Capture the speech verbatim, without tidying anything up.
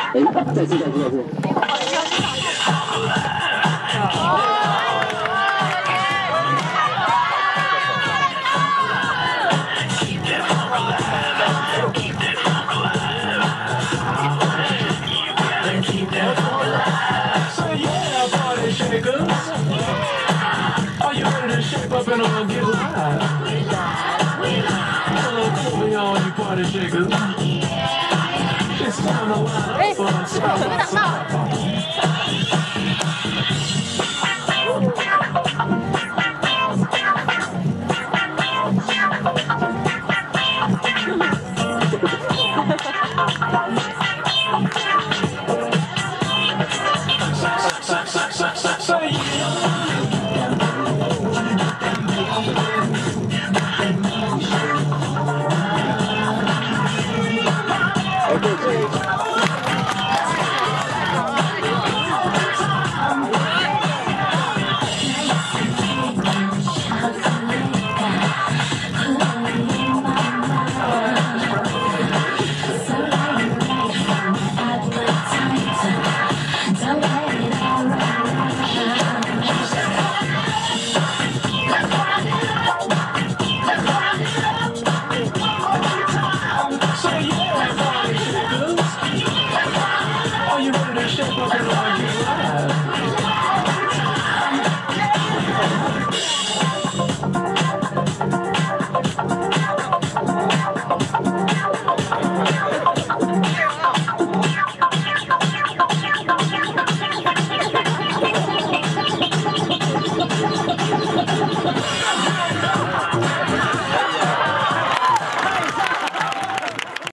哎，再次再次再次。 Are you ready to shape up and uh, get live? Hello, all you party shakers. It's time to line up for a stop.